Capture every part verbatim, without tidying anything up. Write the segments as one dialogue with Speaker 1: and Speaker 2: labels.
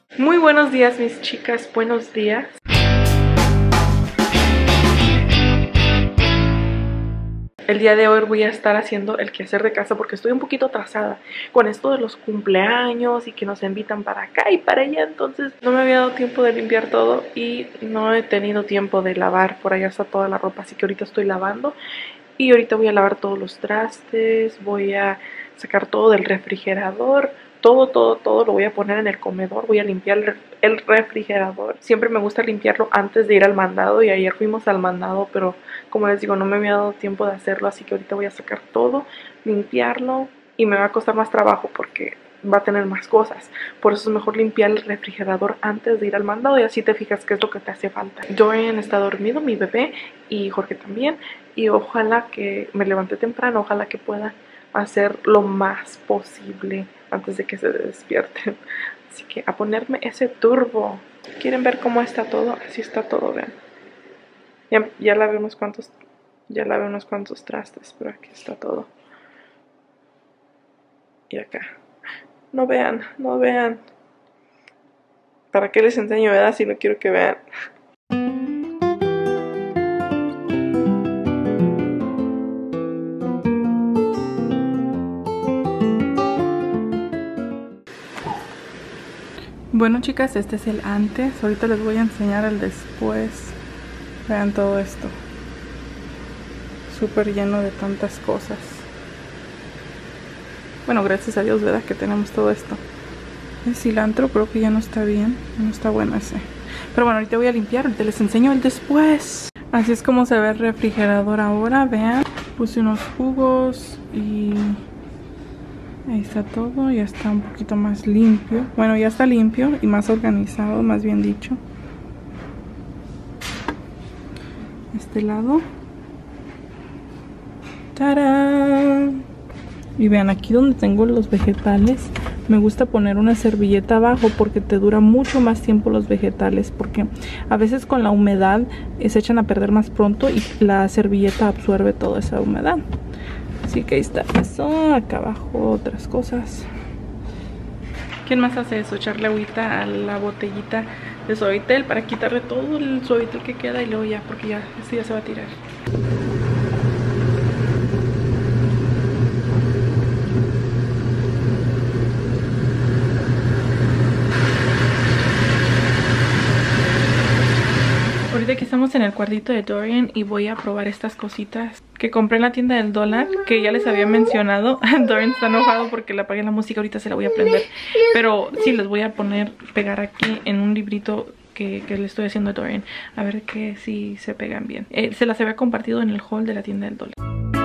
Speaker 1: Muy buenos días, mis chicas, buenos días. El día de hoy voy a estar haciendo el quehacer de casa porque estoy un poquito atrasada con esto de los cumpleaños y que nos invitan para acá y para allá. Entonces no me había dado tiempo de limpiar todo y no he tenido tiempo de lavar. Por allá está toda la ropa, así que ahorita estoy lavando. Y ahorita voy a lavar todos los trastes, voy a sacar todo del refrigerador. Todo, todo, todo lo voy a poner en el comedor. Voy a limpiar el refrigerador. Siempre me gusta limpiarlo antes de ir al mandado. Y ayer fuimos al mandado, pero como les digo, no me había dado tiempo de hacerlo. Así que ahorita voy a sacar todo, limpiarlo. Y me va a costar más trabajo porque va a tener más cosas. Por eso es mejor limpiar el refrigerador antes de ir al mandado. Y así te fijas qué es lo que te hace falta. Dorian está dormido, mi bebé, y Jorge también. Y ojalá que me levante temprano. Ojalá que pueda hacer lo más posible antes de que se despierten. Así que a ponerme ese turbo. ¿Quieren ver cómo está todo? Así está todo, vean. Ya, ya lavé unos cuantos, ya lavé unos cuantos trastes, pero aquí está todo. Y acá. No vean, no vean. ¿Para qué les enseño, verdad? Si no quiero que vean. Bueno, chicas, este es el antes. Ahorita les voy a enseñar el después. Vean todo esto. Súper lleno de tantas cosas. Bueno, gracias a Dios, ¿verdad? Que tenemos todo esto. El cilantro creo que ya no está bien. No está bueno ese. Pero bueno, ahorita voy a limpiar. Ahorita les enseño el después. Así es como se ve el refrigerador ahora. Vean. Puse unos jugos y... ahí está todo, ya está un poquito más limpio. Bueno, ya está limpio y más organizado, más bien dicho. Este lado. ¡Tarán! Y vean, aquí donde tengo los vegetales, me gusta poner una servilleta abajo porque te dura mucho más tiempo los vegetales. Porque a veces con la humedad se echan a perder más pronto y la servilleta absorbe toda esa humedad. Así que ahí está eso, acá abajo otras cosas. ¿Quién más hace eso? Echarle agüita a la botellita de Suavitel para quitarle todo el Suavitel que queda y luego ya, porque ya, este ya se va a tirar. Ahorita que estamos en el cuartito de Dorian y voy a probar estas cositas que compré en la tienda del dólar, que ya les había mencionado. Dorian está enojado porque le apagué la música, ahorita se la voy a prender. Pero sí, les voy a poner, pegar aquí en un librito que, que le estoy haciendo a Dorian. A ver que si se pegan bien. Eh, se las había compartido en el haul de la tienda del dólar.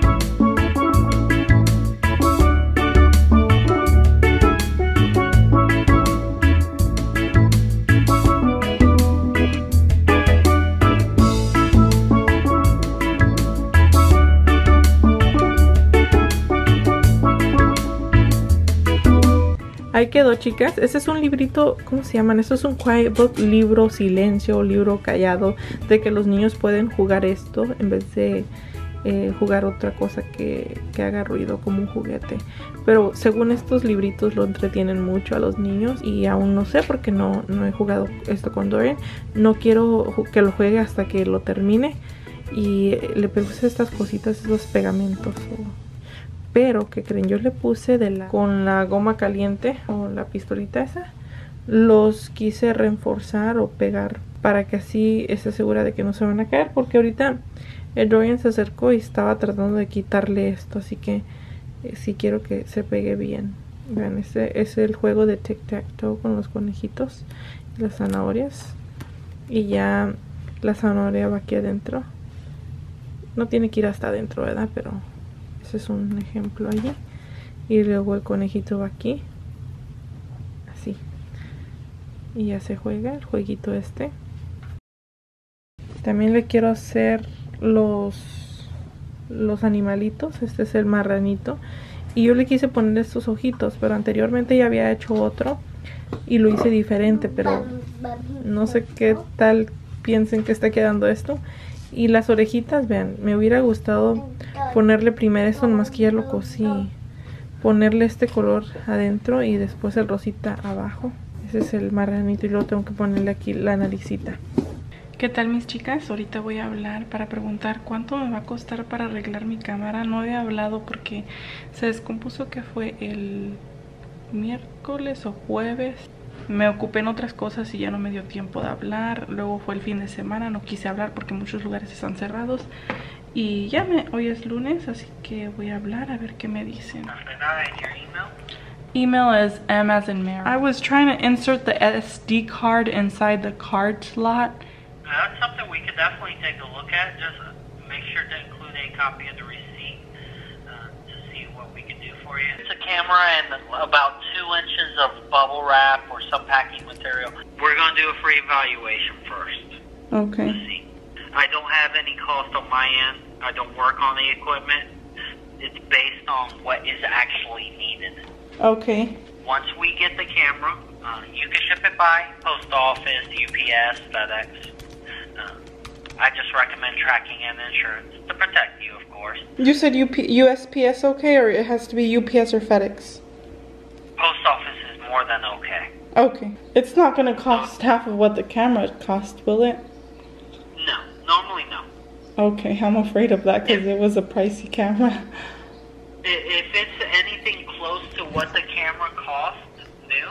Speaker 1: Ahí quedó, chicas. Este es un librito, ¿cómo se llaman? Esto es un quiet book, libro silencio, libro callado, de que los niños pueden jugar esto en vez de eh, jugar otra cosa que, que haga ruido como un juguete. Pero según estos libritos lo entretienen mucho a los niños y aún no sé porque no, no he jugado esto con Dorian. No quiero que lo juegue hasta que lo termine y le puse estas cositas, esos pegamentos. Pero, ¿qué creen? Yo le puse de la, con la goma caliente o la pistolita esa. Los quise reforzar o pegar para que así esté segura de que no se van a caer. Porque ahorita el Dorian se acercó y estaba tratando de quitarle esto. Así que eh, sí quiero que se pegue bien. Vean, este es el juego de tic-tac-toe con los conejitos y las zanahorias. Y ya la zanahoria va aquí adentro. No tiene que ir hasta adentro, ¿verdad? Pero... ese es un ejemplo allí. Y luego el conejito va aquí. Así. Y ya se juega el jueguito este. También le quiero hacer los, los animalitos. Este es el marranito. Y yo le quise poner estos ojitos. Pero anteriormente ya había hecho otro. Y lo hice diferente. Pero no sé qué tal piensen que está quedando esto. Y las orejitas, vean, me hubiera gustado ponerle primero esto, nomás que ya lo cosí. Ponerle este color adentro y después el rosita abajo. Ese es el marranito y luego tengo que ponerle aquí la naricita. ¿Qué tal, mis chicas? Ahorita voy a hablar para preguntar cuánto me va a costar para arreglar mi cámara. No había hablado porque se descompuso, que fue el miércoles o jueves. Me ocupé en otras cosas y ya no me dio tiempo de hablar. Luego fue el fin de semana, no quise hablar porque muchos lugares están cerrados. Y ya me, hoy es lunes, así que voy a hablar a ver qué me dicen. Email is M as in Mary. I was trying to insert the S D card inside the card slot.
Speaker 2: That's something we could definitely take a look at. Just make sure to include a copy of the receipt uh, to see what we can do for you. It's a camera and about two inches of bubble wrap or some packing material. We're going to do a free evaluation first.
Speaker 1: Okay.
Speaker 2: To see. I don't have any cost on my end. I don't work on the equipment. It's based on what is actually needed.
Speaker 1: Okay.
Speaker 2: Once we get the camera, uh, you can ship it by post office, U P S, FedEx. Uh, I just recommend tracking and insurance to protect you, of course.
Speaker 1: You said U P U S P S okay, or it has to be U P S or FedEx?
Speaker 2: Post office is more than okay.
Speaker 1: Okay. It's not going to cost half of what the camera cost, will it?
Speaker 2: No, normally no.
Speaker 1: Okay, I'm afraid of that because it was a pricey camera.
Speaker 2: If it's anything close to what the camera cost new,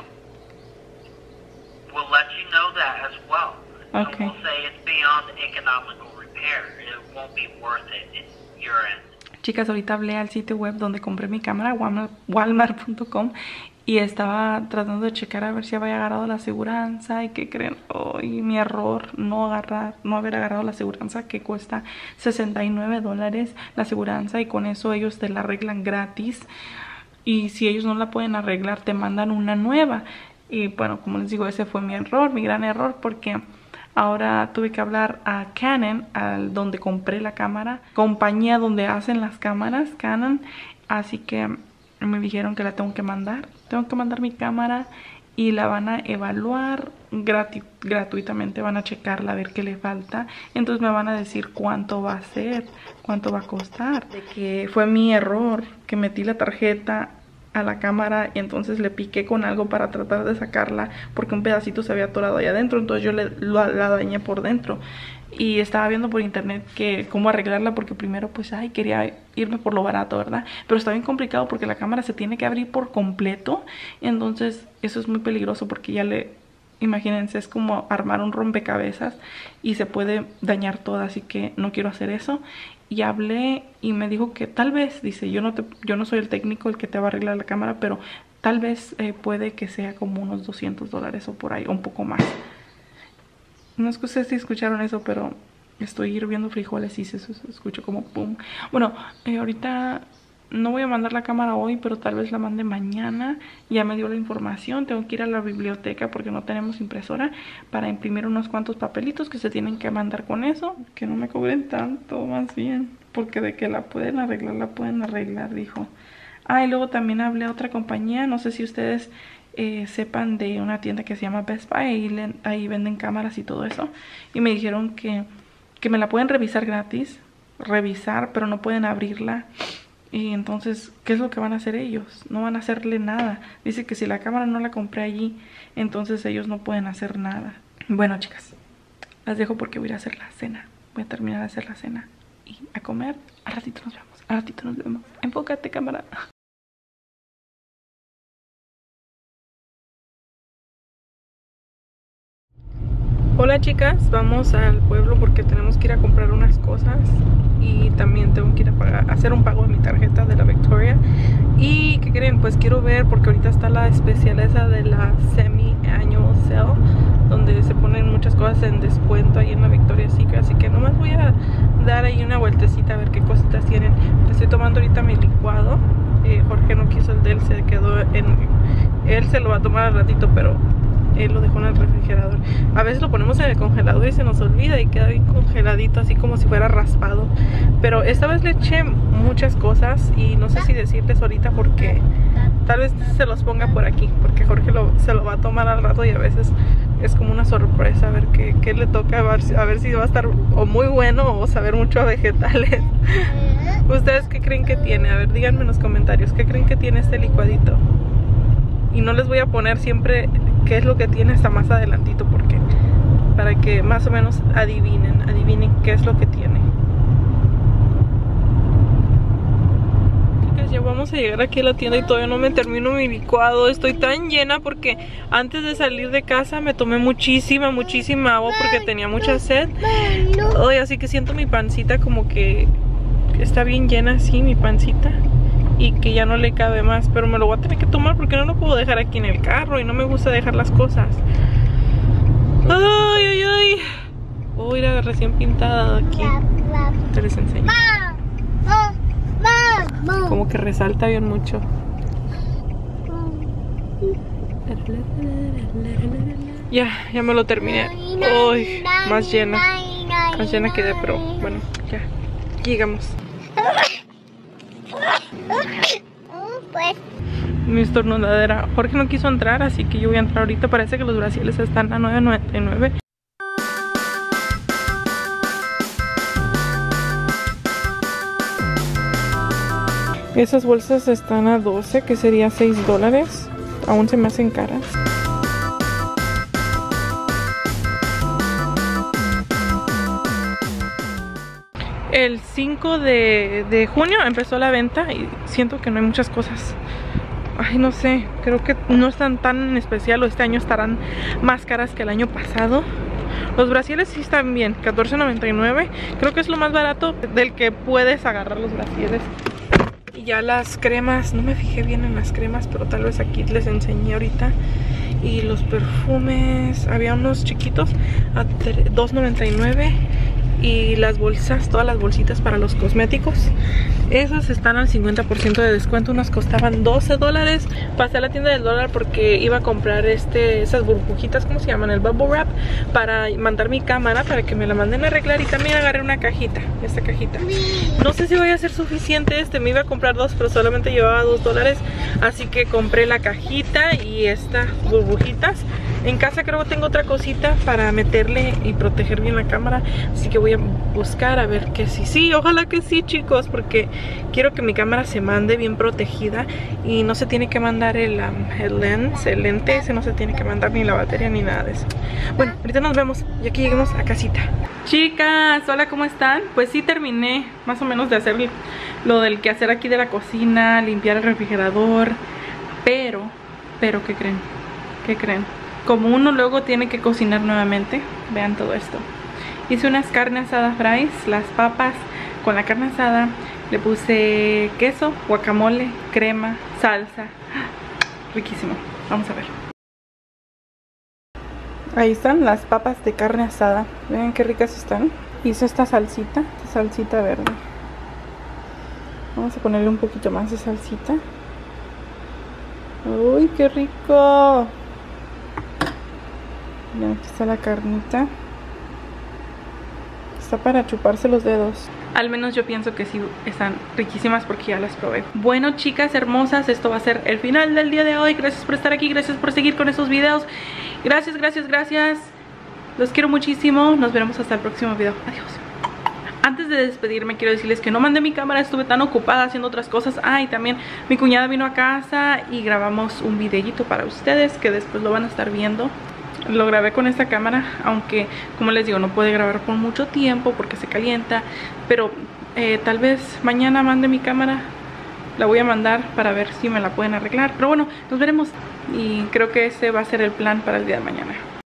Speaker 2: we'll let you know that as well.
Speaker 1: Okay.
Speaker 2: And we'll say it's beyond economical repair. It won't be worth it in your end.
Speaker 1: Chicas, ahorita hablé al sitio web donde compré mi cámara, walmart punto com, y estaba tratando de checar a ver si había agarrado la aseguranza. ¿Y qué creen? Oh, y mi error, no agarrar, no haber agarrado la aseguranza, que cuesta sesenta y nueve dólares la aseguranza, y con eso ellos te la arreglan gratis. Y si ellos no la pueden arreglar, te mandan una nueva. Y bueno, como les digo, ese fue mi error, mi gran error, porque ahora tuve que hablar a Canon, al donde compré la cámara, compañía donde hacen las cámaras, Canon. Así que me dijeron que la tengo que mandar. Tengo que mandar mi cámara y la van a evaluar gratu gratuitamente. Van a checarla a ver qué le falta. Entonces me van a decir cuánto va a ser, cuánto va a costar. De que fue mi error, que metí la tarjeta a la cámara y entonces le piqué con algo para tratar de sacarla porque un pedacito se había atorado ahí adentro. Entonces yo le, lo, la dañé por dentro. Y estaba viendo por internet que cómo arreglarla, porque primero pues ay, quería irme por lo barato, ¿verdad? Pero está bien complicado porque la cámara se tiene que abrir por completo. Entonces eso es muy peligroso porque ya le, imagínense, es como armar un rompecabezas y se puede dañar toda, así que no quiero hacer eso. Y hablé y me dijo que tal vez, dice, yo no, te, yo no soy el técnico el que te va a arreglar la cámara, pero tal vez eh, puede que sea como unos doscientos dólares o por ahí, o un poco más. No sé si escucharon eso, pero estoy hirviendo frijoles y se, se, se escucha como pum. Bueno, eh, ahorita no voy a mandar la cámara hoy, pero tal vez la mande mañana. Ya me dio la información. Tengo que ir a la biblioteca porque no tenemos impresora para imprimir unos cuantos papelitos que se tienen que mandar con eso. Que no me cobren tanto, más bien. Porque de que la pueden arreglar, la pueden arreglar, dijo. Ah, y luego también hablé a otra compañía. No sé si ustedes Eh, sepan de una tienda que se llama Best Buy. Ahí, le, ahí venden cámaras y todo eso. Y me dijeron que, que me la pueden revisar gratis. Revisar, pero no pueden abrirla. Y entonces, ¿qué es lo que van a hacer ellos? No van a hacerle nada. Dice que si la cámara no la compré allí, entonces ellos no pueden hacer nada. Bueno, chicas, las dejo porque voy a ir a hacer la cena. Voy a terminar de hacer la cena y a comer. Al ratito nos vemos. Al ratito nos vemos. Enfócate, cámara. Hola chicas, vamos al pueblo porque tenemos que ir a comprar unas cosas y también tengo que ir a pagar, hacer un pago de mi tarjeta de la Victoria. Y ¿qué creen? Pues quiero ver, porque ahorita está la especial esa de la semi-annual sale, donde se ponen muchas cosas en descuento ahí en la Victoria's Secret. Así que nomás voy a dar ahí una vueltecita a ver qué cositas tienen. Estoy tomando ahorita mi licuado. eh, Jorge no quiso el de él, se quedó en... Él se lo va a tomar al ratito, pero él lo dejó en el refrigerador. A veces lo ponemos en el congelador y se nos olvida y queda bien congeladito, así como si fuera raspado. Pero esta vez le eché muchas cosas y no sé si decirles ahorita porque tal vez se los ponga por aquí, porque Jorge lo, se lo va a tomar al rato y a veces es como una sorpresa a ver qué, qué le toca, a ver, a ver si va a estar o muy bueno o saber mucho a vegetales. ¿Ustedes qué creen que tiene? A ver, díganme en los comentarios, ¿qué creen que tiene este licuadito? Y no les voy a poner siempre qué es lo que tiene hasta más adelantito, porque para que más o menos adivinen, adivinen qué es lo que tiene. Chicas, ya vamos a llegar aquí a la tienda y todavía no me termino mi licuado. Estoy tan llena porque antes de salir de casa me tomé muchísima, muchísima agua porque tenía mucha sed. Ay, así que siento mi pancita como que está bien llena así, mi pancita, y que ya no le cabe más, pero me lo voy a tener que tomar porque no lo puedo dejar aquí en el carro y no me gusta dejar las cosas. Ay, ay, ay. Oh, mira, recién pintada aquí. Te les enseño. Como que resalta bien mucho. Ya, ya me lo terminé. Ay, más llena. Más llena quedé, pero bueno, ya. Llegamos. Mi estornudadera. Jorge no quiso entrar, así que yo voy a entrar ahorita. Parece que los brasiles están a nueve noventa y nueve. Esas bolsas están a doce, que sería seis dólares. Aún se me hacen caras. El cinco de, de junio empezó la venta y siento que no hay muchas cosas. Ay, no sé, creo que no están tan en especial, o este año estarán más caras que el año pasado. Los brasieres sí están bien, catorce noventa y nueve. Creo que es lo más barato del que puedes agarrar los brasieres. Y ya las cremas, no me fijé bien en las cremas, pero tal vez aquí les enseñé ahorita. Y los perfumes, había unos chiquitos a dos noventa y nueve. Y las bolsas, todas las bolsitas para los cosméticos, esas están al cincuenta por ciento de descuento. Unas costaban doce dólares. Pasé a la tienda del dólar porque iba a comprar este, esas burbujitas, ¿cómo se llaman? El bubble wrap, para mandar mi cámara, para que me la manden a arreglar. Y también agarré una cajita, esta cajita. No sé si vaya a ser suficiente este, me iba a comprar dos, pero solamente llevaba dos dólares. Así que compré la cajita y estas burbujitas. En casa creo que tengo otra cosita para meterle y proteger bien la cámara, así que voy a buscar a ver que sí, sí, ojalá que sí, chicos, porque quiero que mi cámara se mande bien protegida y no se tiene que mandar el, um, el lens, el lente ese no se tiene que mandar, ni la batería ni nada de eso. Bueno, ahorita nos vemos y aquí lleguemos a casita. Chicas, hola, ¿cómo están? Pues sí, terminé más o menos de hacer lo del que hacer aquí de la cocina, limpiar el refrigerador, pero, pero, ¿qué creen? ¿Qué creen? Como uno luego tiene que cocinar nuevamente, vean todo esto. Hice unas carnes asadas fries, las papas con la carne asada, le puse queso, guacamole, crema, salsa. Riquísimo, vamos a ver. Ahí están las papas de carne asada, vean qué ricas están. Hice esta salsita, esta salsita verde. Vamos a ponerle un poquito más de salsita. Uy, qué rico. Ya, aquí está la carnita. Está para chuparse los dedos. Al menos yo pienso que sí están riquísimas porque ya las probé. Bueno, chicas hermosas, esto va a ser el final del día de hoy. Gracias por estar aquí, gracias por seguir con estos videos. Gracias, gracias, gracias. Los quiero muchísimo. Nos veremos hasta el próximo video. Adiós. Antes de despedirme quiero decirles que no mandé mi cámara, estuve tan ocupada haciendo otras cosas. Ah, y también mi cuñada vino a casa y grabamos un videíto para ustedes que después lo van a estar viendo. Lo grabé con esta cámara, aunque como les digo no puede grabar por mucho tiempo porque se calienta, pero eh, tal vez mañana mande mi cámara, la voy a mandar para ver si me la pueden arreglar, pero bueno, nos veremos y creo que ese va a ser el plan para el día de mañana.